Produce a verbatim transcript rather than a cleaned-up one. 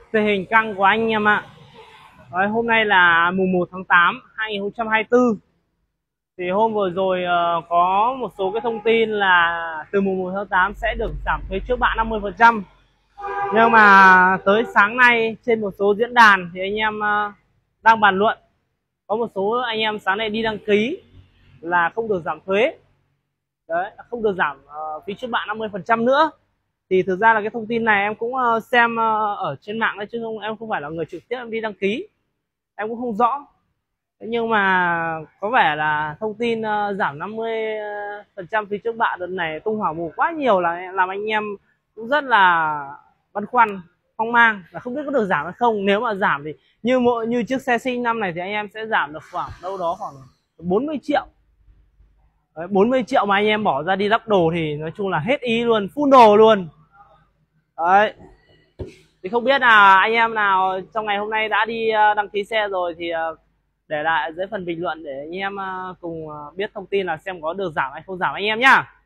Tình hình căng của anh em ạ. Đấy, hôm nay là mùng một tháng tám hai nghìn không trăm hai mươi tư. Thì hôm vừa rồi uh, có một số cái thông tin là từ mùng một tháng tám sẽ được giảm thuế trước bạ năm mươi phần trăm. Nhưng mà tới sáng nay trên một số diễn đàn thì anh em uh, đang bàn luận. Có một số anh em sáng nay đi đăng ký là không được giảm thuế. Đấy, không được giảm uh, phí trước bạ năm mươi phần trăm nữa. Thì thực ra là cái thông tin này em cũng uh, xem uh, ở trên mạng đấy, chứ không em không phải là người trực tiếp em đi đăng ký, em cũng không rõ. Thế nhưng mà có vẻ là thông tin uh, giảm năm mươi phần trăm phí trước bạ đợt này tung hỏa mù quá nhiều, là làm anh em cũng rất là băn khoăn, hoang mang là không biết có được giảm hay không. Nếu mà giảm thì như mỗi như chiếc xe sinh năm này thì anh em sẽ giảm được khoảng đâu đó khoảng bốn mươi triệu. Đấy, bốn mươi triệu mà anh em bỏ ra đi lắp đồ thì nói chung là hết ý luôn, full đồ luôn. Đấy, thì không biết là anh em nào trong ngày hôm nay đã đi đăng ký xe rồi thì để lại dưới phần bình luận để anh em cùng biết thông tin là xem có được giảm hay không giảm anh em nhá.